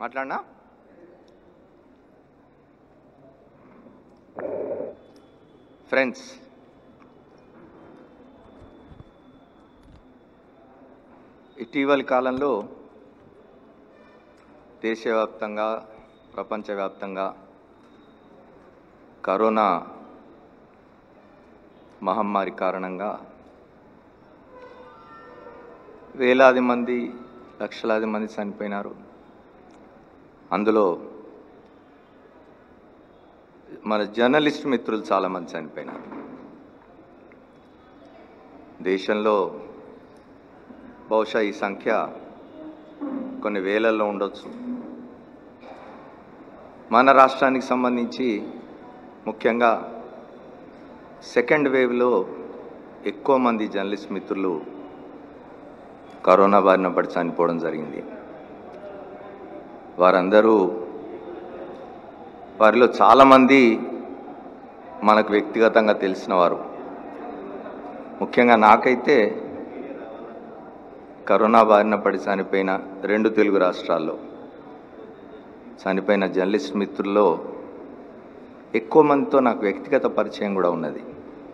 మాట్లాడనా? Friends, ఇటీవలి కాలంలో దేశవ్యాప్తంగా ప్రపంచవ్యాప్తంగా కరోనా మహమ్మారి కారణంగా వేలాది మంది లక్షలాది మంది చనిపోయినారు. అందులో మన జర్నలిస్ట్ మిత్రులు చాలామంది చనిపోయినారు. దేశంలో బహుశా ఈ సంఖ్య కొన్ని వేలల్లో ఉండొచ్చు. మన రాష్ట్రానికి సంబంధించి ముఖ్యంగా సెకండ్ వేవ్లో ఎక్కువ మంది జర్నలిస్ట్ మిత్రులు కరోనా బారిన పడి చనిపోవడం జరిగింది. వారిలో చాలామంది మనకు వ్యక్తిగతంగా తెలిసిన వారు. ముఖ్యంగా నాకైతే కరోనా బారిన పడి చనిపోయిన 2 తెలుగు రాష్ట్రాల్లో చనిపోయిన జర్నలిస్ట్ మిత్రుల్లో ఎక్కువ మందితో నాకు వ్యక్తిగత పరిచయం కూడా ఉన్నది.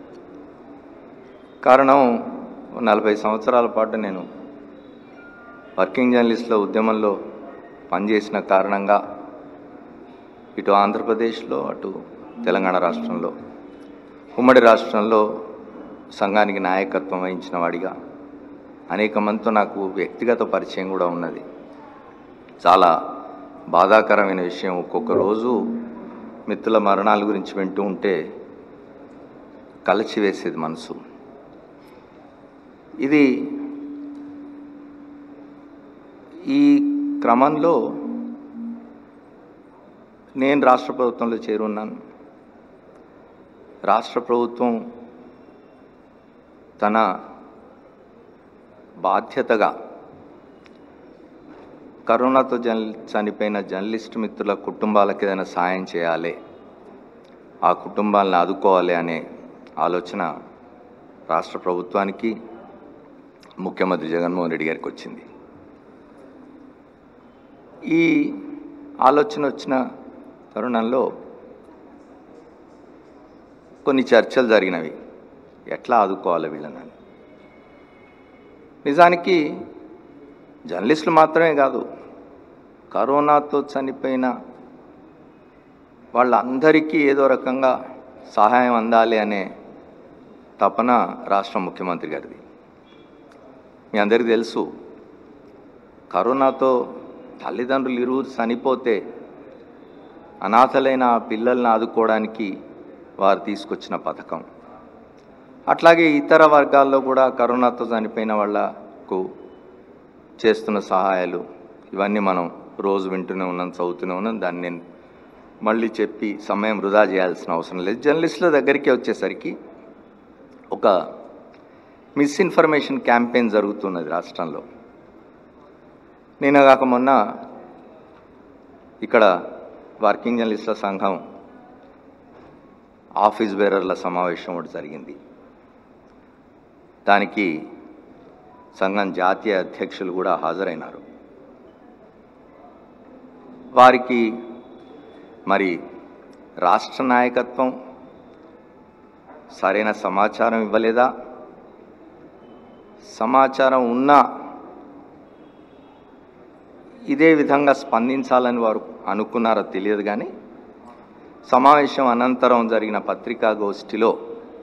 కారణం 40 సంవత్సరాల పాటు నేను వర్కింగ్ జర్నలిస్టుల ఉద్యమంలో పనిచేసిన కారణంగా ఇటు ఆంధ్రప్రదేశ్లో అటు తెలంగాణ రాష్ట్రంలో ఉమ్మడి రాష్ట్రంలో సంఘానికి నాయకత్వం వహించిన వాడిగా అనేక మందితో నాకు వ్యక్తిగత పరిచయం కూడా ఉన్నది. చాలా బాధాకరమైన విషయం, ఒక్కొక్క రోజు మిత్రుల మరణాల గురించి వింటూ ఉంటే కలచివేసేది మనసు. ఈ క్రమంలో నేను రాష్ట్ర ప్రభుత్వంలో చేరున్నాను. రాష్ట్ర ప్రభుత్వం తన బాధ్యతగా కరోనాతో చనిపోయిన జర్నలిస్ట్ మిత్రుల కుటుంబాలకు ఏదైనా సాయం చేయాలి, ఆ కుటుంబాలను ఆదుకోవాలి అనే ఆలోచన రాష్ట్ర ప్రభుత్వానికి, ముఖ్యమంత్రి జగన్మోహన్ రెడ్డి గారికి వచ్చింది. ఈ ఆలోచన వచ్చిన తరుణంలో కొన్ని చర్చలు జరిగినవి, ఎట్లా ఆదుకోవాలి వీళ్ళని. నిజానికి జర్నలిస్టులు మాత్రమే కాదు, కరోనాతో చనిపోయిన వాళ్ళందరికీ ఏదో రకంగా సహాయం అందాలి అనే తపన రాష్ట్ర ముఖ్యమంత్రి గారిది. మీ అందరికీ తెలుసు, కరోనాతో తల్లిదండ్రులు ఇరువురు చనిపోతే అనాథలైన పిల్లల్ని ఆదుకోవడానికి వారు తీసుకొచ్చిన పథకం. అట్లాగే ఇతర వర్గాల్లో కూడా కరోనాతో చనిపోయిన వాళ్లకు చేస్తున్న సహాయాలు, ఇవన్నీ మనం రోజు వింటూనే ఉన్నాం, చదువుతూనే ఉన్నాం. దాన్ని నేను మళ్ళీ చెప్పి సమయం వృధా చేయాల్సిన అవసరం లేదు. జర్నలిస్టుల దగ్గరికి వచ్చేసరికి ఒక మిస్ఇన్ఫర్మేషన్ క్యాంపెయిన్ జరుగుతున్నది రాష్ట్రంలో. నేను కాక మొన్న ఇక్కడ వర్కింగ్ జర్నలిస్టుల సంఘం ఆఫీస్ బేరర్ల సమావేశం ఒకటి జరిగింది. దానికి సంఘం జాతీయ అధ్యక్షులు కూడా హాజరైనారు. వారికి మరి రాష్ట్ర నాయకత్వం సరైన సమాచారం ఇవ్వలేదా, సమాచారం ఉన్నా ఇదే విధంగా స్పందించాలని వారు అనుకున్నారో తెలియదు. కానీ సమావేశం అనంతరం జరిగిన పత్రికాగోష్ఠిలో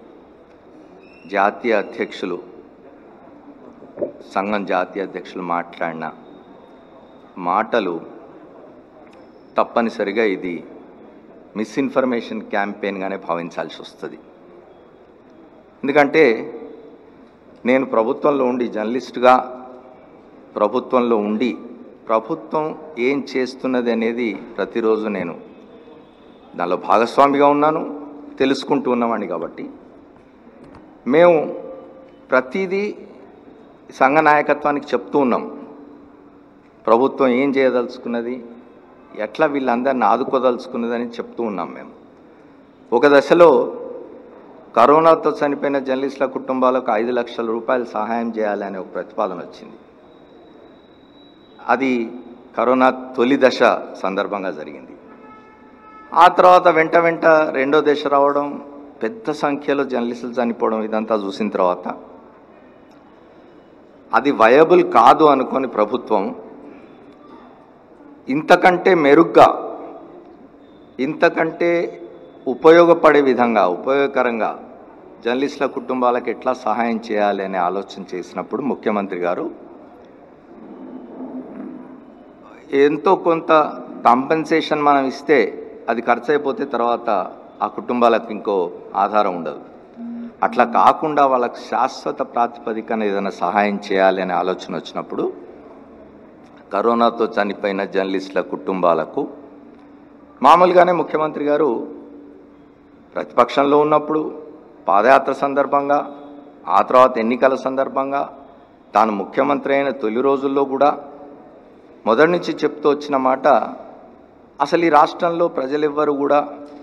సంఘం జాతీయ అధ్యక్షులు మాట్లాడిన మాటలు తప్పనిసరిగా ఇది మిస్ఇన్ఫర్మేషన్ క్యాంపెయిన్గానే భావించాల్సి వస్తుంది. ఎందుకంటే నేను ప్రభుత్వంలో ఉండి, జర్నలిస్టుగా ప్రభుత్వంలో ఉండి, ప్రభుత్వం ఏం చేస్తున్నది అనేది ప్రతిరోజు నేను దానిలో భాగస్వామిగా ఉన్నాను, తెలుసుకుంటూ ఉన్నవాడిని. కాబట్టి మేము ప్రతిదీ సంఘ నాయకత్వానికి చెప్తూ ఉన్నాం, ప్రభుత్వం ఏం చేయదలుచుకున్నది, ఎట్లా వీళ్ళందరినీ ఆదుకోదలుచుకున్నది అని చెప్తూ ఉన్నాం. మేము ఒక దశలో కరోనాతో చనిపోయిన జర్నలిస్టుల కుటుంబాలకు 5 లక్షల రూపాయలు సహాయం చేయాలి అనే ఒక ప్రతిపాదన వచ్చింది. అది కరోనా తొలి దశ సందర్భంగా జరిగింది. ఆ తర్వాత వెంట రెండో దశ రావడం, పెద్ద సంఖ్యలో జర్నలిస్టులు చనిపోవడం, ఇదంతా చూసిన తర్వాత అది వయబుల్ కాదు అనుకొని ప్రభుత్వం ఇంతకంటే మెరుగ్గా, ఇంతకంటే ఉపయోగపడే విధంగా, ఉపయోగకరంగా జర్నలిస్టుల కుటుంబాలకు ఎట్లా సహాయం చేయాలి అనే ఆలోచన చేసినప్పుడు ముఖ్యమంత్రి గారు ఎంతో కొంత కాంపెన్సేషన్ మనం ఇస్తే అది ఖర్చు అయిపోతే తర్వాత ఆ కుటుంబాలకు ఇంకో ఆధారం ఉండదు. అట్లా కాకుండా వాళ్ళకు శాశ్వత ప్రాతిపదికన ఏదైనా సహాయం చేయాలి అనే ఆలోచన వచ్చినప్పుడు కరోనాతో చనిపోయిన జర్నలిస్టుల కుటుంబాలకు మామూలుగానే ముఖ్యమంత్రి గారు ప్రతిపక్షంలో ఉన్నప్పుడు పాదయాత్ర సందర్భంగా, ఆ తర్వాత ఎన్నికల సందర్భంగా, తాను ముఖ్యమంత్రి అయిన తొలి రోజుల్లో కూడా మొదటి నుంచి చెప్తూ వచ్చిన మాట, అసలు ఈ రాష్ట్రంలో ప్రజలెవ్వరూ కూడా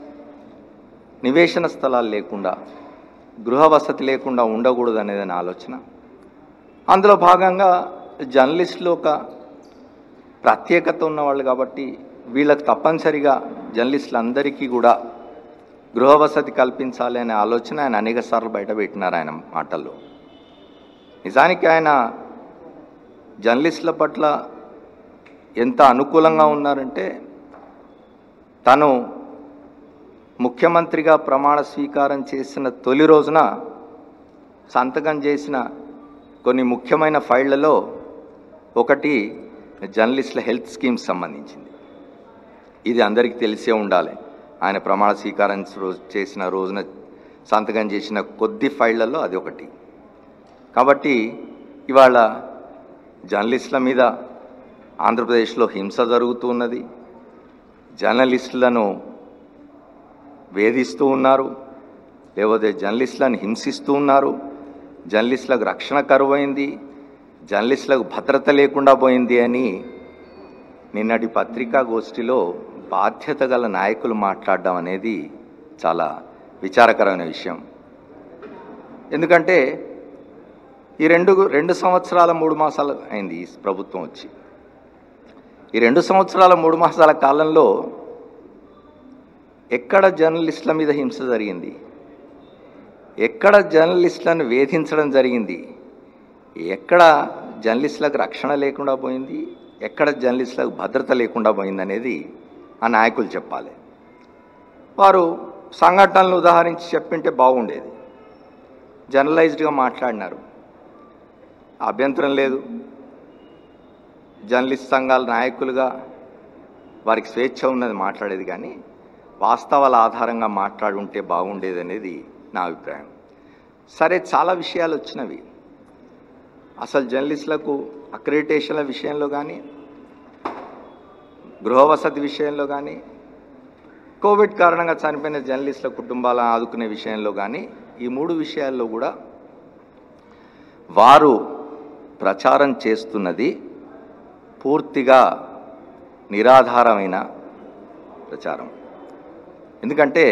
నివేశన స్థలాలు లేకుండా, గృహ వసతి లేకుండా ఉండకూడదు అనేదని ఆలోచన. అందులో భాగంగా జర్నలిస్టులు ఒక ప్రత్యేకత ఉన్నవాళ్ళు కాబట్టి వీళ్ళకి తప్పనిసరిగా జర్నలిస్టులందరికీ కూడా గృహ వసతి కల్పించాలి అనే ఆలోచన ఆయన అనేక సార్లు బయటపెట్టినారు ఆయన మాటల్లో. నిజానికి ఆయన జర్నలిస్టుల పట్ల ఎంత అనుకూలంగా ఉన్నారంటే, తను ముఖ్యమంత్రిగా ప్రమాణ స్వీకారం చేసిన తొలి రోజున సంతకం చేసిన కొన్ని ముఖ్యమైన ఫైళ్లలో ఒకటి జర్నలిస్టుల హెల్త్ స్కీమ్స్ సంబంధించింది. ఇది అందరికీ తెలిసే ఉండాలి. ఆయన ప్రమాణ స్వీకారం చేసిన రోజున సంతకం చేసిన కొద్ది ఫైళ్లలో అది ఒకటి. కాబట్టి ఇవాళ జర్నలిస్టుల మీద ఆంధ్రప్రదేశ్లో హింస జరుగుతూ ఉన్నది. జర్నలిస్టులను వేధిస్తూ ఉన్నారు, లేకపోతే జర్నలిస్టులను హింసిస్తూ ఉన్నారు. జర్నలిస్టులకు రక్షణ కరువైంది, జర్నలిస్టులకు భద్రత లేకుండా పోయింది అని నిన్నటి పత్రికా గోష్ఠిలో బాధ్యత గల నాయకులు మాట్లాడడం అనేది చాలా విచారకరమైన విషయం. ఎందుకంటే ఈ రెండు సంవత్సరాల 3 మాసాలు అయింది ఈ ప్రభుత్వం వచ్చి. ఈ 2 సంవత్సరాల 3 మాసాల కాలంలో ఎక్కడ జర్నలిస్టుల మీద హింస జరిగింది, ఎక్కడ జర్నలిస్టులను వేధించడం జరిగింది, ఎక్కడ జర్నలిస్టులకు రక్షణ లేకుండా పోయింది, ఎక్కడ జర్నలిస్టులకు భద్రత లేకుండా పోయిందనేది ఆ నాయకులు చెప్పాలి. వారు సంఘటనలు ఉదాహరించి చెప్పింటే బాగుండేది. జర్నలైజ్డ్గా మాట్లాడినారు, అభ్యంతరం లేదు. జర్నలిస్ట్ సంఘాల నాయకులుగా వారికి స్వేచ్ఛ ఉన్నది మాట్లాడేది, కానీ వాస్తవాల ఆధారంగా మాట్లాడుంటే బాగుండేది అనేది నా అభిప్రాయం. సరే, చాలా విషయాలు వచ్చినవి. అసలు జర్నలిస్టులకు అక్రిడిటేషన్ల విషయంలో కానీ, గృహ వసతి విషయంలో కానీ, కోవిడ్ కారణంగా చనిపోయిన జర్నలిస్టుల కుటుంబాలను ఆదుకునే విషయంలో కానీ, ఈ 3 విషయాల్లో కూడా వారు ప్రచారం చేస్తున్నది పూర్తిగా నిరాధారమైన ప్రచారం. ఎందుకంటే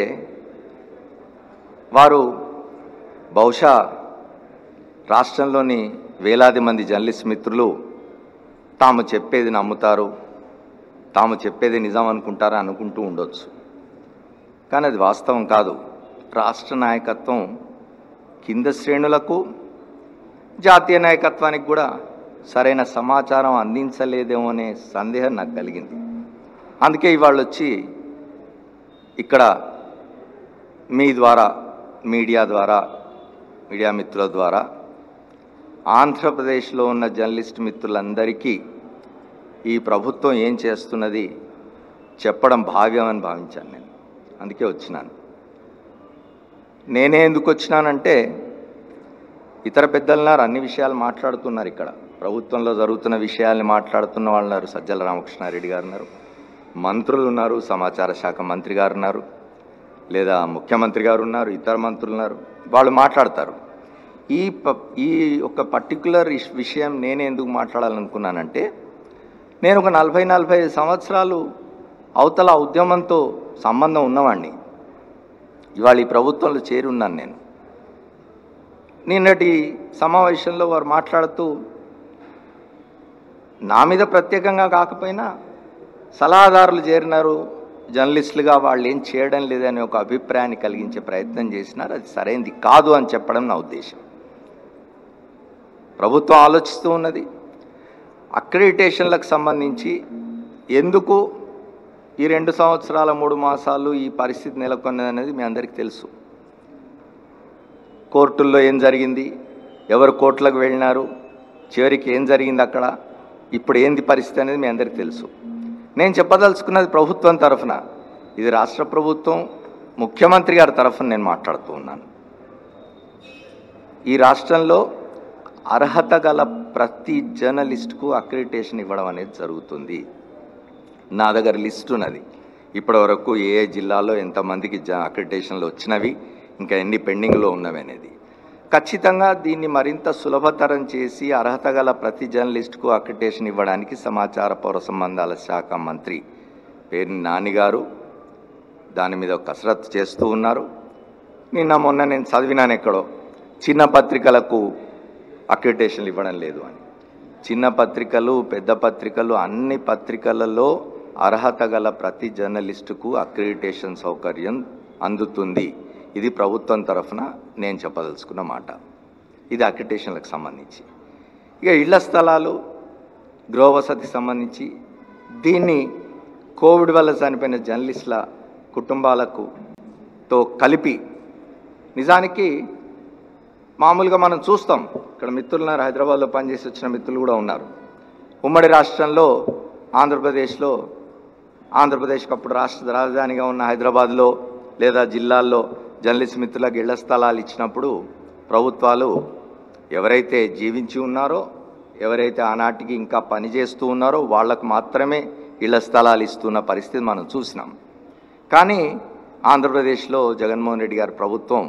వారు బహుశా రాష్ట్రంలోని వేలాది మంది జర్నలిస్ట్ మిత్రులు తాము చెప్పేది నమ్ముతారు, తాము చెప్పేది నిజం అనుకుంటారు అనుకుంటూ ఉండొచ్చు. కానీ అది వాస్తవం కాదు. రాష్ట్ర నాయకత్వం కింద శ్రేణులకు, జాతీయ నాయకత్వానికి కూడా సరైన సమాచారం అందించలేదేమో అనే సందేహం నాకు కలిగింది. అందుకే ఇవాళ వచ్చి ఇక్కడ మీ ద్వారా, మీడియా మిత్రుల ద్వారా ఆంధ్రప్రదేశ్లో ఉన్న జర్నలిస్ట్ మిత్రులందరికీ ఈ ప్రభుత్వం ఏం చేస్తున్నది చెప్పడం భావ్యమని భావించాను నేను. అందుకే వచ్చినాను. నేనే ఎందుకు వచ్చినానంటే, ఇతర పెద్దలున్నారు, అన్ని విషయాలు మాట్లాడుతున్నారు. ఇక్కడ ప్రభుత్వంలో జరుగుతున్న విషయాల్ని మాట్లాడుతున్న వాళ్ళు ఉన్నారు. సజ్జల రామకృష్ణారెడ్డి గారు ఉన్నారు, మంత్రులు ఉన్నారు, సమాచార శాఖ మంత్రి గారు ఉన్నారు, లేదా ముఖ్యమంత్రి గారు ఉన్నారు, ఇతర మంత్రులు ఉన్నారు. వాళ్ళు మాట్లాడతారు. ఈ ఒక పర్టికులర్ విషయం నేనే ఎందుకు మాట్లాడాలనుకున్నానంటే, నేను ఒక 40-45 సంవత్సరాలు అవతల ఉద్యమంతో సంబంధం ఉన్నవాడిని. ఇవాళ ఈ ప్రభుత్వంలో చేరి ఉన్నాను నేను. నిన్నటి సమావేశంలో వారు మాట్లాడుతూ నా మీద ప్రత్యేకంగా కాకపోయినా సలహాదారులు చేరినారు జర్నలిస్టులుగా, వాళ్ళు ఏం చేయడం లేదనే ఒక అభిప్రాయాన్ని కలిగించే ప్రయత్నం చేసినారు. అది సరైనది కాదు అని చెప్పడం నా ఉద్దేశం. ప్రభుత్వం ఆలోచిస్తూ ఉన్నది. అక్రిడిటేషన్లకు సంబంధించి ఎందుకు ఈ 2 సంవత్సరాల 3 మాసాలు ఈ పరిస్థితి నెలకొన్నది అనేది మీ అందరికీ తెలుసు. కోర్టుల్లో ఏం జరిగింది, ఎవరు కోర్టులకు వెళ్ళినారు, చివరికి ఏం జరిగింది అక్కడ, ఇప్పుడు ఏంది పరిస్థితి అనేది మీ అందరికీ తెలుసు. నేను చెప్పదలుచుకున్నది ప్రభుత్వం తరఫున, ఇది రాష్ట్ర ప్రభుత్వం ముఖ్యమంత్రి గారి తరఫున నేను మాట్లాడుతూ ఉన్నాను. ఈ రాష్ట్రంలో అర్హత గల ప్రతి జర్నలిస్టుకు అక్రిడిటేషన్ ఇవ్వడం అనేది జరుగుతుంది. నా దగ్గర లిస్ట్ ఉన్నది, ఇప్పటివరకు ఏ జిల్లాలో ఎంతమందికి అక్రిడిటేషన్లు వచ్చినవి, ఇంకా ఎన్ని పెండింగ్లో ఉన్నవి అనేది. ఖచ్చితంగా దీన్ని మరింత సులభతరం చేసి అర్హత గల ప్రతి జర్నలిస్టుకు అక్రిడిటేషన్ ఇవ్వడానికి సమాచార పౌర సంబంధాల శాఖ మంత్రి పేర్ని నాని గారు దాని మీద కసరత్తు చేస్తూ ఉన్నారు. నిన్న మొన్న నేను చదివినాను ఎక్కడో, చిన్న పత్రికలకు అక్రిడిటేషన్లు ఇవ్వడం లేదు అని. చిన్న పత్రికలు, పెద్ద పత్రికలు, అన్ని పత్రికలలో అర్హత గల ప్రతి జర్నలిస్టుకు అక్రిడిటేషన్ సౌకర్యం అందుతుంది. ఇది ప్రభుత్వం తరఫున నేను చెప్పదలుచుకున్న మాట. ఇది అక్రిడిటేషన్లకు సంబంధించి. ఇక ఇళ్ల స్థలాలు, గృహవసతికి సంబంధించి దీన్ని కోవిడ్ వల్ల చనిపోయిన జర్నలిస్టుల కుటుంబాలకు తో కలిపి, నిజానికి మామూలుగా మనం చూస్తాం, ఇక్కడ మిత్రులు ఉన్నారు, హైదరాబాద్లో పనిచేసి వచ్చిన మిత్రులు కూడా ఉన్నారు. ఉమ్మడి రాష్ట్రంలో ఆంధ్రప్రదేశ్కి అప్పుడు రాష్ట్ర రాజధానిగా ఉన్న హైదరాబాద్లో లేదా జిల్లాల్లో జర్నలిస్ట్ మిత్రులకు ఇళ్ల స్థలాలు ఇచ్చినప్పుడు ప్రభుత్వాలు ఎవరైతే జీవించి ఉన్నారో, ఎవరైతే ఆనాటికి ఇంకా పనిచేస్తూ ఉన్నారో వాళ్లకు మాత్రమే ఇళ్ల స్థలాలు ఇస్తున్న పరిస్థితి మనం చూసినాం. కానీ ఆంధ్రప్రదేశ్లో జగన్మోహన్ రెడ్డి గారి ప్రభుత్వం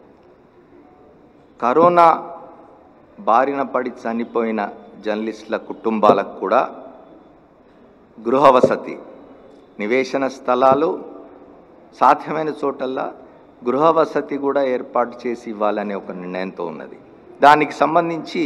కరోనా బారిన పడి చనిపోయిన జర్నలిస్టుల కుటుంబాలకు కూడా గృహవసతి, నివేశన స్థలాలు, సాధ్యమైన చోటల్లా గృహవసతి కూడా ఏర్పాటు చేసి ఇవ్వాలనే ఒక నిర్ణయంతో ఉన్నది. దానికి సంబంధించి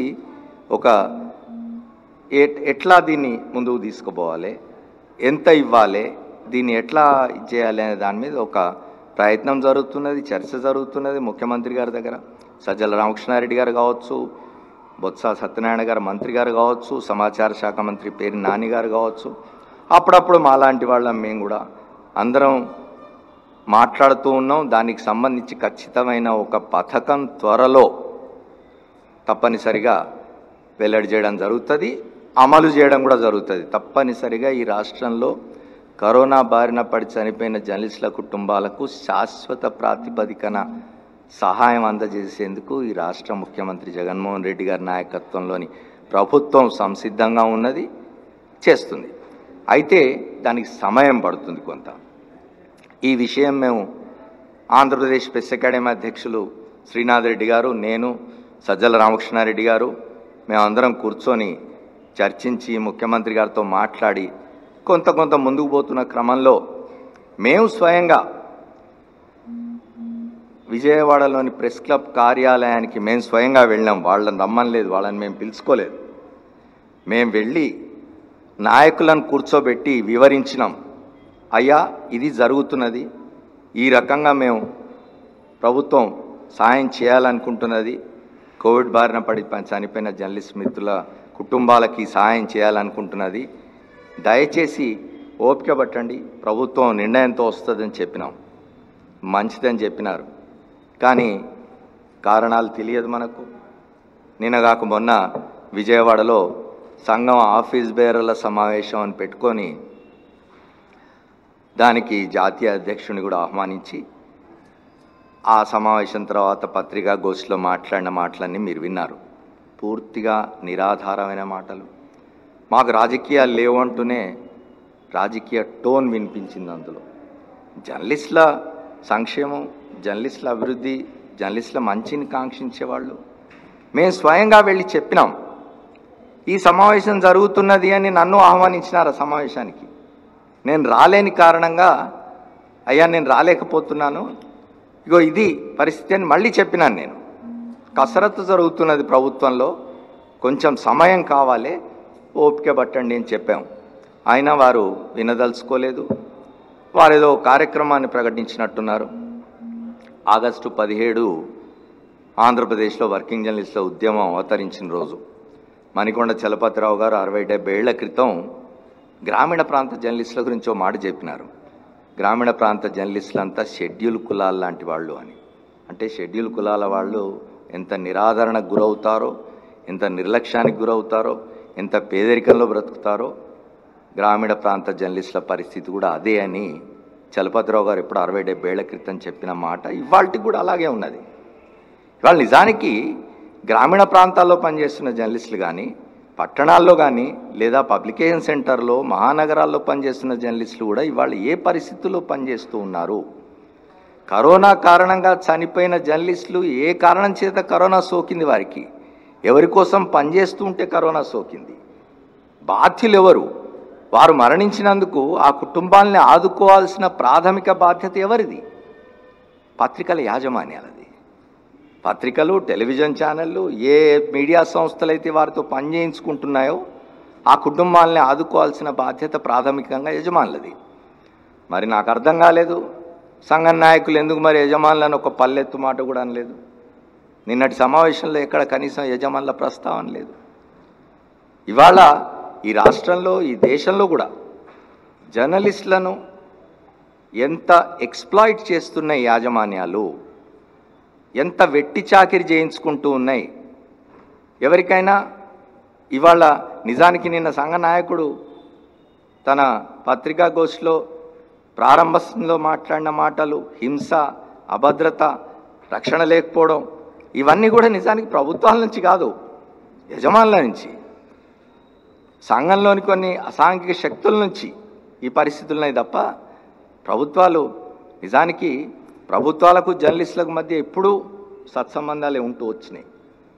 ఎట్లా దీన్ని ముందుకు తీసుకుపోవాలి, ఎంత ఇవ్వాలి, దీన్ని ఎట్లా చేయాలి అనే దాని మీద ఒక ప్రయత్నం జరుగుతున్నది, చర్చ జరుగుతున్నది. ముఖ్యమంత్రి గారి దగ్గర సజ్జల రామకృష్ణారెడ్డి గారు కావచ్చు, బొత్స సత్యనారాయణ గారు మంత్రి గారు కావచ్చు, సమాచార శాఖ మంత్రి పేరు నాని గారు కావచ్చు, అప్పుడప్పుడు మాలాంటి వాళ్ళం మేము కూడా అందరం మాట్లాడుతూ ఉన్నాం. దానికి సంబంధించి ఖచ్చితమైన ఒక పథకం త్వరలో తప్పనిసరిగా వెల్లడి చేయడం జరుగుతుంది, అమలు చేయడం కూడా జరుగుతుంది. తప్పనిసరిగా ఈ రాష్ట్రంలో కరోనా బారిన పడి చనిపోయిన జర్నలిస్టుల కుటుంబాలకు శాశ్వత ప్రాతిపదికన సహాయం అందజేసేందుకు ఈ రాష్ట్ర ముఖ్యమంత్రి జగన్మోహన్ రెడ్డి గారి నాయకత్వంలోని ప్రభుత్వం సంసిద్ధంగా ఉన్నది, చేస్తుంది. అయితే దానికి సమయం పడుతుంది కొంత. ఈ విషయం మేము ఆంధ్రప్రదేశ్ ప్రెస్ అకాడమీ అధ్యక్షులు శ్రీనాథ్ రెడ్డి గారు, నేను, సజ్జల రామకృష్ణారెడ్డి గారు మేమందరం కూర్చొని చర్చించి ముఖ్యమంత్రి గారితో మాట్లాడి కొంత ముందుకు పోతున్న క్రమంలో మేము స్వయంగా విజయవాడలోని ప్రెస్ క్లబ్ కార్యాలయానికి మేము స్వయంగా వెళ్ళాం. వాళ్ళని రమ్మనలేదు, వాళ్ళని మేము పిలుచుకోలేదు. మేము వెళ్ళి నాయకులను కూర్చోబెట్టి వివరించినాం. అయ్యా, ఇది జరుగుతున్నది, ఈ రకంగా మేము ప్రభుత్వం సాయం చేయాలనుకుంటున్నది, కోవిడ్ బారిన పడి చనిపోయిన జర్నలిస్ట్ మిత్రుల కుటుంబాలకి సాయం చేయాలనుకుంటున్నది, దయచేసి ఓపిక పట్టండి, ప్రభుత్వం నిర్ణయంతో వస్తుందని చెప్పినాం. మంచిదని చెప్పినారు, కానీ కారణాలు తెలియదు మనకు. నిన్నగాక మొన్న విజయవాడలో సంఘం ఆఫీస్ బేరర్ల సమావేశం అని పెట్టుకొని దానికి జాతీయ అధ్యక్షుని కూడా ఆహ్వానించి ఆ సమావేశం తర్వాత పత్రికా గోష్ఠిలో మాట్లాడిన మాటలన్నీ మీరు విన్నారు. పూర్తిగా నిరాధారమైన మాటలు. మాకు రాజకీయాలు లేవు అంటూనే రాజకీయ టోన్ వినిపించింది అందులో. జర్నలిస్టుల సంక్షేమం, జర్నలిస్టుల అభివృద్ధి, జర్నలిస్టుల మంచిని కాంక్షించేవాళ్ళు మేము స్వయంగా వెళ్ళి చెప్పినాం. ఈ సమావేశం జరుగుతున్నది అని నన్ను ఆహ్వానించినారు ఆ సమావేశానికి. నేను రాలేని కారణంగా, అయ్యా నేను రాలేకపోతున్నాను, ఇగో ఇది పరిస్థితి అని మళ్ళీ చెప్పినాను. నేను కసరత్తు జరుగుతున్నది ప్రభుత్వంలో, కొంచెం సమయం కావాలి, ఓపిక పట్టండి అని చెప్పాం. అయినా వారు వినదలుచుకోలేదు. వారు ఏదో కార్యక్రమాన్ని ప్రకటించినట్టున్నారు. ఆగస్టు 17 ఆంధ్రప్రదేశ్లో వర్కింగ్ జర్నలిస్టుల ఉద్యమం అవతరించిన రోజు. మణికొండ చలపతిరావు గారు 60-70 ఏళ్ల క్రితం గ్రామీణ ప్రాంత జర్నలిస్టుల గురించి ఓ మాట చెప్పినారు. గ్రామీణ ప్రాంత జర్నలిస్టులంతా షెడ్యూల్ కులాల లాంటి వాళ్ళు అని. అంటే షెడ్యూల్ కులాల వాళ్ళు ఎంత నిరాదరణకు గురవుతారో, ఎంత నిర్లక్ష్యానికి గురవుతారో, ఎంత పేదరికంలో బ్రతుకుతారో, గ్రామీణ ప్రాంత జర్నలిస్టుల పరిస్థితి కూడా అదే అని చలపతిరావు గారు ఎప్పుడు 60-70 ఏళ్ల క్రితం చెప్పిన మాట ఇవాళకి కూడా అలాగే ఉన్నది. ఇవాళ నిజానికి గ్రామీణ ప్రాంతాల్లో పనిచేస్తున్న జర్నలిస్టులు కానీ, పట్టణాల్లో కానీ, లేదా పబ్లికేషన్ సెంటర్లో మహానగరాల్లో పనిచేస్తున్న జర్నలిస్టులు కూడా ఇవాళ ఏ పరిస్థితుల్లో పనిచేస్తూ ఉన్నారు? కరోనా కారణంగా చనిపోయిన జర్నలిస్టులు ఏ కారణం చేత కరోనా సోకింది వారికి? ఎవరి కోసం పనిచేస్తూ ఉంటే కరోనా సోకింది? బాధ్యులు ఎవరు? వారు మరణించినందుకు ఆ కుటుంబాలని ఆదుకోవాల్సిన ప్రాథమిక బాధ్యత ఎవరిది? పత్రికల యాజమాన్యాలది. పత్రికలు, టెలివిజన్ ఛానళ్ళు, ఏ మీడియా సంస్థలైతే వారితో పనిచేయించుకుంటున్నాయో ఆ కుటుంబాలని ఆదుకోవాల్సిన బాధ్యత ప్రాథమికంగా యజమానులది. మరి నాకు అర్థం కాలేదు, సంఘం నాయకులు ఎందుకు మరి యజమానులను ఒక పల్లెత్తు మాట కూడా అనలేదు? నిన్నటి సమావేశంలో ఎక్కడ కనీసం యజమానుల ప్రస్తావన లేదు. ఇవాళ ఈ రాష్ట్రంలో, ఈ దేశంలో కూడా జర్నలిస్టులను ఎంత ఎక్స్ప్లాయిట్ చేస్తున్నాయి యాజమాన్యాలు, ఎంత వెట్టి చాకిరి చేయించుకుంటూ ఉన్నాయి. ఎవరికైనా ఇవాళ నిజానికి నిన్న సంఘ నాయకుడు తన పత్రికా గోష్ఠిలో ప్రారంభంలో మాట్లాడిన మాటలు, హింస, అభద్రత, రక్షణ లేకపోవడం, ఇవన్నీ కూడా నిజానికి ప్రభుత్వాల నుంచి కాదు, యజమానుల నుంచి, సంఘంలోని కొన్ని అసాంఘిక శక్తుల నుంచి ఈ పరిస్థితులున్నాయి తప్ప ప్రభుత్వాలు, నిజానికి ప్రభుత్వాలకు జర్నలిస్టులకు మధ్య ఎప్పుడూ సత్సంబంధాలే ఉంటూ వచ్చినాయి.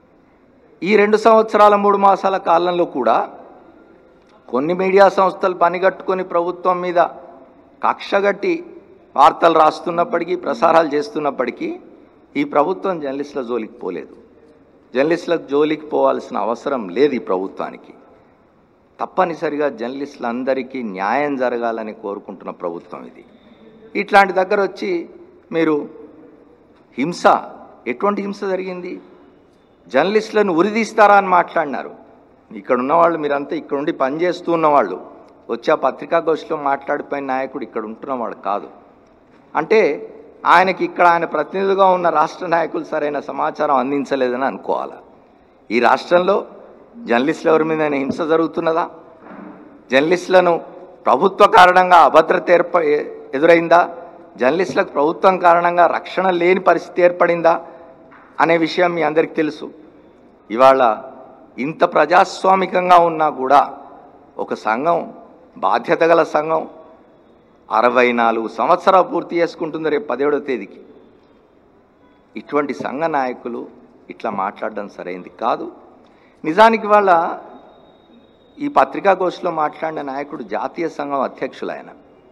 ఈ 2 సంవత్సరాల 3 మాసాల కాలంలో కూడా కొన్ని మీడియా సంస్థలు పనిగట్టుకొని ప్రభుత్వం మీద కక్షగట్టి వార్తలు రాస్తున్నప్పటికీ, ప్రసారాలు చేస్తున్నప్పటికీ ఈ ప్రభుత్వం జర్నలిస్టుల జోలికి పోలేదు. జర్నలిస్టులకు జోలికి పోవాల్సిన అవసరం లేదు ఈ ప్రభుత్వానికి. తప్పనిసరిగా జర్నలిస్టులందరికీ న్యాయం జరగాలని కోరుకుంటున్న ప్రభుత్వం ఇది. ఇట్లాంటి దగ్గర వచ్చి మీరు హింస, ఎటువంటి హింస జరిగింది? జర్నలిస్టులను ఉరిదీస్తారా అని మాట్లాడినారు. ఇక్కడ ఉన్నవాళ్ళు, మీరంతా ఇక్కడ ఉండి పనిచేస్తూ ఉన్నవాళ్ళు, వచ్చి ఆ పత్రికా గోష్ఠిలో మాట్లాడిపోయిన నాయకుడు ఇక్కడ ఉంటున్నవాడు కాదు. అంటే ఆయనకి ఇక్కడ ఆయన ప్రతినిధులుగా ఉన్న రాష్ట్ర నాయకులు సరైన సమాచారం అందించలేదని అనుకోవాలి. ఈ రాష్ట్రంలో జర్నలిస్టుల ఎవరి మీద హింస జరుగుతున్నదా? జర్నలిస్టులను ప్రభుత్వ కారణంగా అభద్రత ఎదురైందా? జర్నలిస్టులకు ప్రభుత్వం కారణంగా రక్షణ లేని పరిస్థితి ఏర్పడిందా అనే విషయం మీ అందరికీ తెలుసు. ఇవాళ ఇంత ప్రజాస్వామికంగా ఉన్నా కూడా ఒక సంఘం, బాధ్యత గల సంఘం 64 సంవత్సరాలు పూర్తి చేసుకుంటుంది రేపు 17వ తేదీకి. ఇటువంటి సంఘ నాయకులు ఇట్లా మాట్లాడడం సరైంది కాదు. నిజానికి వాళ్ళ ఈ పత్రికా గోష్ఠిలో మాట్లాడిన నాయకుడు జాతీయ సంఘం అధ్యక్షులు. ఆయన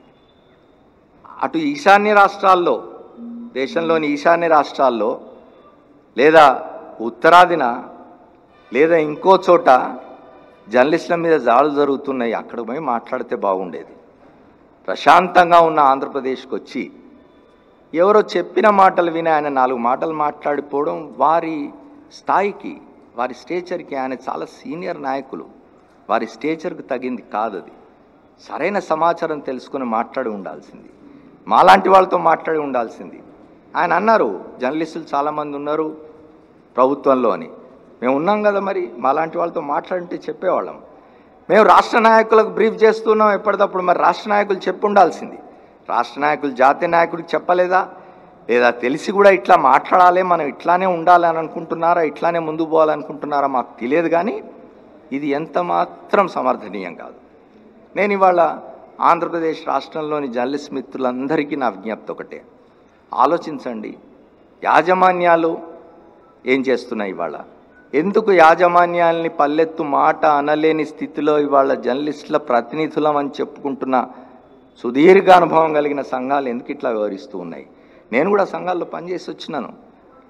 అటు ఈశాన్య రాష్ట్రాల్లో, దేశంలోని ఈశాన్య రాష్ట్రాల్లో, లేదా ఉత్తరాదిన, లేదా ఇంకో చోట జర్నలిస్టుల మీద దాడులు జరుగుతున్నాయి, అక్కడ పోయి మాట్లాడితే బాగుండేది. ప్రశాంతంగా ఉన్న ఆంధ్రప్రదేశ్కి వచ్చి ఎవరో చెప్పిన మాటలు విని ఆయన 4 మాటలు మాట్లాడిపోవడం వారి స్థాయికి, వారి స్టేచర్కి, ఆయన చాలా సీనియర్ నాయకులు, వారి స్టేచర్కి తగింది కాదు అది. సరైన సమాచారం తెలుసుకుని మాట్లాడి ఉండాల్సింది, మాలాంటి వాళ్ళతో మాట్లాడి ఉండాల్సింది. ఆయన అన్నారు జర్నలిస్టులు చాలామంది ఉన్నారు ప్రభుత్వంలో అని. మేము ఉన్నాం కదా, మరి మాలాంటి వాళ్ళతో మాట్లాడితే చెప్పేవాళ్ళం. మేము రాష్ట్ర నాయకులకు బ్రీఫ్ చేస్తున్నాం ఎప్పటికప్పుడు, మరి రాష్ట్ర నాయకులు చెప్పి ఉండాల్సింది. రాష్ట్ర నాయకులు జాతీయ నాయకుడికి చెప్పలేదా? లేదా తెలిసి కూడా ఇట్లా మాట్లాడాలి, మనం ఇట్లానే ఉండాలని అనుకుంటున్నారా, ఇట్లానే ముందుకు పోవాలనుకుంటున్నారా మాకు తెలియదు. కానీ ఇది ఎంత మాత్రం సమర్థనీయం కాదు. నేను ఇవాళ ఆంధ్రప్రదేశ్ రాష్ట్రంలోని జర్నలిస్ట్ మిత్రులందరికీ నా విజ్ఞప్తి ఒకటే, ఆలోచించండి. యాజమాన్యాలు ఏం చేస్తున్నాయి ఇవాళ? ఎందుకు యాజమాన్యాల్ని పల్లెత్తు మాట అనలేని స్థితిలో ఇవాళ జర్నలిస్టుల ప్రతినిధులం అని చెప్పుకుంటున్న సుదీర్ఘ అనుభవం కలిగిన సంఘాలు ఎందుకు ఇట్లా వ్యవహరిస్తూ ఉన్నాయి? నేను కూడా సంఘాల్లో పనిచేసి వచ్చినాను.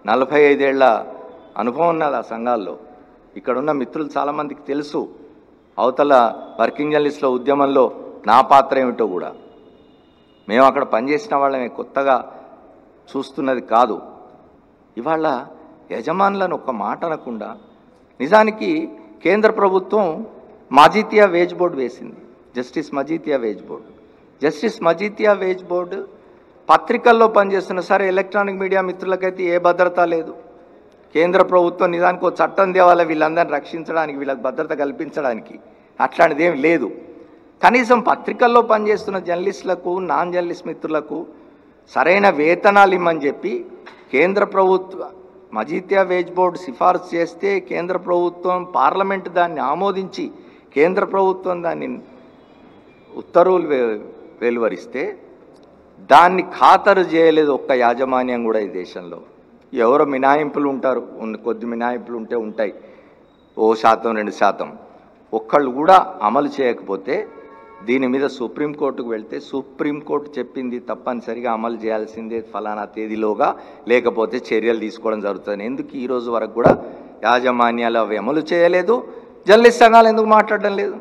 45 ఏళ్ల అనుభవం ఉన్నది ఆ సంఘాల్లో. ఇక్కడున్న మిత్రులు చాలామందికి తెలుసు. అవతల వర్కింగ్ జర్నలిస్టుల ఉద్యమంలో నా పాత్ర ఏమిటో కూడా మేము అక్కడ పనిచేసిన వాళ్ళమే, కొత్తగా చూస్తున్నది కాదు. ఇవాళ యజమానులను ఒక మాట అనకుండా, నిజానికి కేంద్ర ప్రభుత్వం మజీతియా వేజ్ బోర్డు వేసింది, justice Majithia wage board. Justice Majithia wage board పత్రికల్లో పనిచేస్తున్న సరే, ఎలక్ట్రానిక్ మీడియా మిత్రులకైతే ఏ భద్రత లేదు. కేంద్ర ప్రభుత్వం నిజానికి ఒక చట్టం తేవాలి వీళ్ళందరినీ రక్షించడానికి, వీళ్ళకి భద్రత కల్పించడానికి. అట్లాంటిది ఏం లేదు. కనీసం పత్రికల్లో పనిచేస్తున్న జర్నలిస్టులకు, నాన్ జర్నలిస్ట్ మిత్రులకు సరైన వేతనాలు ఇమ్మని చెప్పి కేంద్ర ప్రభుత్వ మజీతియా వేజ్ బోర్డు సిఫార్సు చేస్తే కేంద్ర ప్రభుత్వం పార్లమెంటు దాన్ని ఆమోదించి కేంద్ర ప్రభుత్వం దాన్ని ఉత్తర్వులు వెలువరిస్తే దాన్ని ఖాతరు చేయలేదు ఒక్క యాజమాన్యం కూడా ఈ దేశంలో. ఎవరో మినహాయింపులు ఉంటారు, కొద్ది మినహాయింపులు ఉంటాయి, 1% 2%. ఒక్కళ్ళు కూడా అమలు చేయకపోతే దీని మీద సుప్రీంకోర్టుకు వెళ్తే సుప్రీంకోర్టు చెప్పింది తప్పనిసరిగా అమలు చేయాల్సిందే ఫలానా తేదీలోగా, లేకపోతే చర్యలు తీసుకోవడం జరుగుతుంది. ఎందుకు ఈ రోజు వరకు కూడా యాజమాన్యాలు అవి అమలు చేయలేదు? జర్నలిస్ట్ సంఘాలు ఎందుకు మాట్లాడడం లేదు?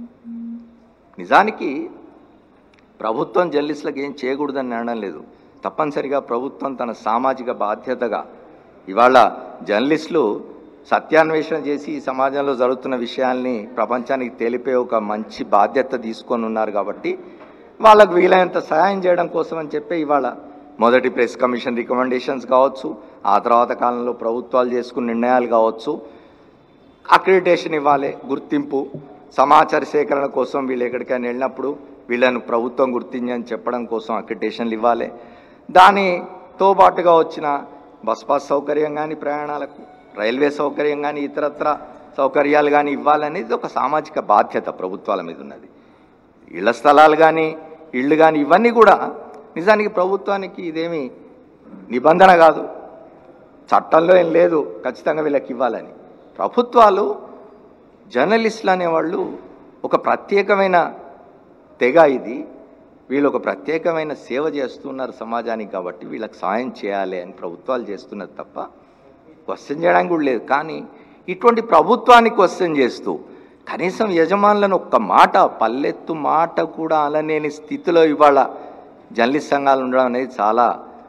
నిజానికి ప్రభుత్వం జర్నలిస్టులకు ఏం చేయకూడదని అనడం లేదు. తప్పనిసరిగా ప్రభుత్వం తన సామాజిక బాధ్యతగా ఇవాళ జర్నలిస్టులు సత్యాన్వేషణ చేసి ఈ సమాజంలో జరుగుతున్న విషయాల్ని ప్రపంచానికి తెలిపే ఒక మంచి బాధ్యత తీసుకొని ఉన్నారు. కాబట్టి వాళ్ళకు వీలైనంత సహాయం చేయడం కోసం అని చెప్పి ఇవాళ మొదటి ప్రెస్ కమిషన్ రికమెండేషన్స్ కావచ్చు, ఆ తర్వాత కాలంలో ప్రభుత్వాలు చేసుకున్న నిర్ణయాలు కావచ్చు, అక్రిడిటేషన్ ఇవ్వాలి, గుర్తింపు, సమాచార సేకరణ కోసం వీళ్ళు ఎక్కడికైనా వెళ్ళినప్పుడు వీళ్ళను ప్రభుత్వం గుర్తించని చెప్పడం కోసం అక్రిడిటేషన్లు ఇవ్వాలి. దానితో పాటుగా వచ్చిన బస్ పాస్ సౌకర్యం కానీ, ప్రయాణాలకు రైల్వే సౌకర్యం కానీ, ఇతరత్ర సౌకర్యాలు కానీ ఇవ్వాలనేది ఒక సామాజిక బాధ్యత ప్రభుత్వాల మీద ఉన్నది. ఇళ్ల స్థలాలు కానీ, ఇళ్ళు కానీ ఇవన్నీ కూడా నిజానికి ప్రభుత్వానికి ఇదేమీ నిబంధన కాదు, చట్టంలో ఏం లేదు ఖచ్చితంగా వీళ్ళకి ఇవ్వాలని. ప్రభుత్వాలు జర్నలిస్టులు అనేవాళ్ళు ఒక ప్రత్యేకమైన తెగ, ఇది వీళ్ళు ఒక ప్రత్యేకమైన సేవ చేస్తున్నారు సమాజానికి, కాబట్టి వీళ్ళకి సాయం చేయాలి అని ప్రభుత్వాలు చేస్తున్నది తప్ప క్వశ్చన్ చేయడానికి కూడా లేదు. కానీ ఇటువంటి ప్రభుత్వాన్ని క్వశ్చన్ చేస్తూ కనీసం యజమానులను ఒక్క మాట, పల్లెత్తు మాట కూడా అనలేని స్థితిలో ఇవాళ జర్నలిస్ట్ సంఘాలు ఉండడం అనేది చాలా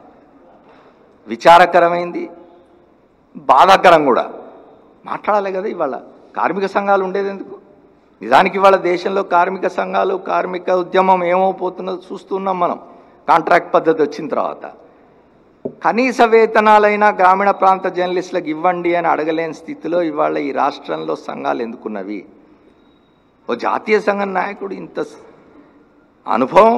విచారకరమైంది, బాధాకరం కూడా. మాట్లాడాలి కదా, ఇవాళ కార్మిక సంఘాలు ఉండేది ఎందుకు? నిజానికి ఇవాళ దేశంలో కార్మిక సంఘాలు, కార్మిక ఉద్యమం ఏమైపోతున్నదో చూస్తున్నాం మనం. కాంట్రాక్ట్ పద్ధతి వచ్చిన తర్వాత కనీస వేతనాలైనా గ్రామీణ ప్రాంత జర్నలిస్టులకు ఇవ్వండి అని అడగలేని స్థితిలో ఇవాళ ఈ రాష్ట్రంలో సంఘాలు ఎందుకున్నవి? ఓ జాతీయ సంఘం నాయకుడు, ఇంత అనుభవం,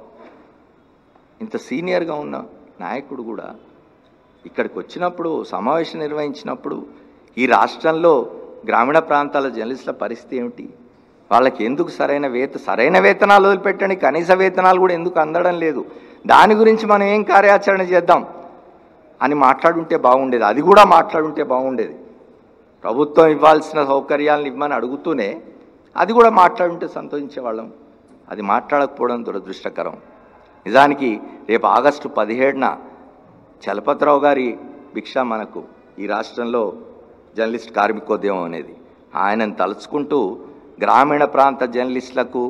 ఇంత సీనియర్గా ఉన్న నాయకుడు కూడా ఇక్కడికి వచ్చినప్పుడు, సమావేశం నిర్వహించినప్పుడు ఈ రాష్ట్రంలో గ్రామీణ ప్రాంతాల జర్నలిస్టుల పరిస్థితి ఏమిటి, వాళ్ళకి ఎందుకు సరైన వేతనాలు వదిలిపెట్టండి, కనీస వేతనాలు కూడా ఎందుకు అందడం లేదు, దాని గురించి మనం ఏం కార్యాచరణ చేద్దాం అని మాట్లాడుంటే బాగుండేది. అది కూడా మాట్లాడుంటే బాగుండేది. ప్రభుత్వం ఇవ్వాల్సిన సౌకర్యాలను ఇవ్వమని అడుగుతూనే అది కూడా మాట్లాడుంటే సంతోషించేవాళ్ళం. అది మాట్లాడకపోవడం దురదృష్టకరం. నిజానికి రేపు ఆగస్టు 17న చలపతిరావు గారి భిక్ష మనకు ఈ రాష్ట్రంలో జర్నలిస్ట్ కార్మికోద్యమం అనేది. ఆయనను తలుచుకుంటూ గ్రామీణ ప్రాంత జర్నలిస్టులకు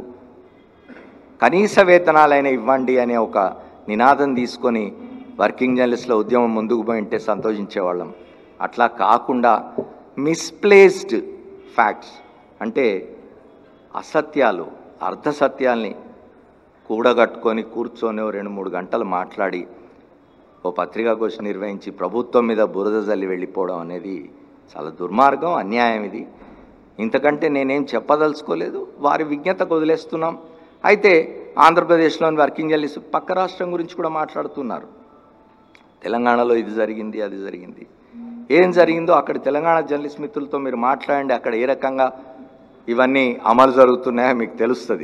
కనీస వేతనాలైనా ఇవ్వండి అనే ఒక నినాదం తీసుకొని వర్కింగ్ జర్నలిస్టుల ఉద్యమం ముందుకు పోయింటే సంతోషించేవాళ్ళం. అట్లా కాకుండా మిస్ప్లేస్డ్ ఫ్యాక్ట్స్ అంటే అసత్యాలు, అర్ధసత్యాల్ని కూడగట్టుకొని కూర్చొని 2-3 గంటలు మాట్లాడి ఓ పత్రికాగోష్ఠి నిర్వహించి ప్రభుత్వం మీద బురద జల్లి వెళ్ళిపోవడం అనేది చాలా దుర్మార్గం, అన్యాయం. ఇది ఇంతకంటే నేనేం చెప్పదలుచుకోలేదు. వారి విజ్ఞతకు వదిలేస్తున్నాం. అయితే ఆంధ్రప్రదేశ్లోని వర్కింగ్ జర్నలిస్ట్ పక్క రాష్ట్రం గురించి కూడా మాట్లాడుతున్నారు. తెలంగాణలో ఇది జరిగింది, అది జరిగింది. ఏం జరిగిందో అక్కడ తెలంగాణ జర్నలిస్ట్ మిత్రులతో మీరు మాట్లాడండి. అక్కడ ఏ రకంగా ఇవన్నీ అమలు జరుగుతున్నాయో మీకు తెలుస్తుంది.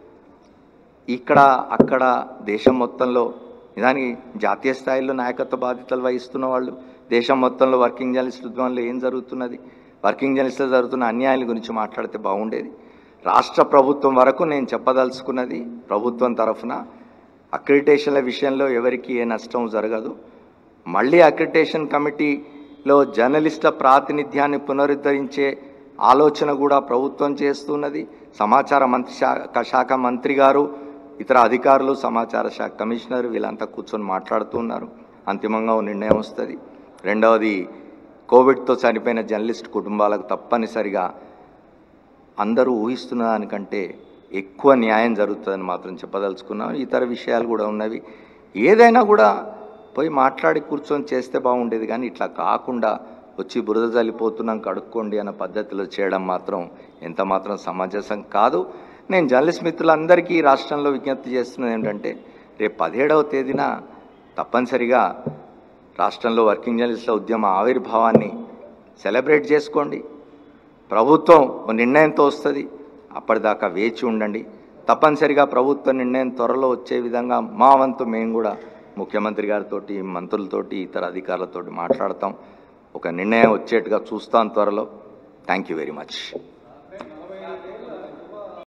ఇక్కడ అక్కడ దేశం మొత్తంలో నిజానికి జాతీయ స్థాయిలో నాయకత్వ బాధ్యతలు వహిస్తున్న వాళ్ళు దేశం మొత్తంలో వర్కింగ్ జర్నలిస్ట్ ఉద్యమంలో ఏం జరుగుతున్నది, వర్కింగ్ జర్నలిస్టులు జరుగుతున్న అన్యాయాల గురించి మాట్లాడితే బాగుండేది. రాష్ట్ర ప్రభుత్వం వరకు నేను చెప్పదలుచుకున్నది, ప్రభుత్వం తరఫున అక్రిడిటేషన్ల విషయంలో ఎవరికి ఏ నష్టం జరగదు. మళ్ళీ అక్రిడిటేషన్ కమిటీలో జర్నలిస్టుల ప్రాతినిధ్యాన్ని పునరుద్ధరించే ఆలోచన కూడా ప్రభుత్వం చేస్తున్నది. సమాచార శాఖ మంత్రి గారు, ఇతర అధికారులు, సమాచార శాఖ కమిషనర్ వీళ్ళంతా కూర్చొని మాట్లాడుతున్నారు. అంతిమంగా నిర్ణయం వస్తుంది. రెండవది, కోవిడ్తో చనిపోయిన జర్నలిస్ట్ కుటుంబాలకు తప్పనిసరిగా అందరూ ఊహిస్తున్న దానికంటే ఎక్కువ న్యాయం జరుగుతుందని మాత్రం చెప్పదలుచుకున్నాం. ఇతర విషయాలు కూడా ఉన్నవి. ఏదైనా కూడా పోయి మాట్లాడి కూర్చొని చేస్తే బాగుండేది, కానీ ఇట్లా కాకుండా వచ్చి బురద జల్లిపోతున్నాం కడుక్కోండి అన్న పద్ధతిలో చేయడం మాత్రం ఎంత మాత్రం సమంజసం కాదు. నేను జర్నలిస్ట్ మిత్రులందరికీ రాష్ట్రంలో విజ్ఞప్తి చేస్తున్నది ఏంటంటే, రేపు 17వ తేదీన తప్పనిసరిగా రాష్ట్రంలో వర్కింగ్ జర్నలిస్టుల ఉద్యమ ఆవిర్భావాన్ని సెలబ్రేట్ చేసుకోండి. ప్రభుత్వం నిర్ణయంతో వస్తుంది, అప్పటిదాకా వేచి ఉండండి. తప్పనిసరిగా ప్రభుత్వ నిర్ణయం త్వరలో వచ్చే విధంగా మా వంతు మేము కూడా ముఖ్యమంత్రి గారితో, మంత్రులతోటి, ఇతర అధికారులతో మాట్లాడతాం. ఒక నిర్ణయం వచ్చేట్టుగా చూస్తాం త్వరలో. Thank you very much.